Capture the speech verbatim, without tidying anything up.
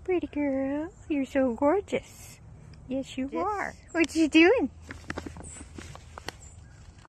pretty girl. You're so gorgeous. Yes, you yes. are. What you doing?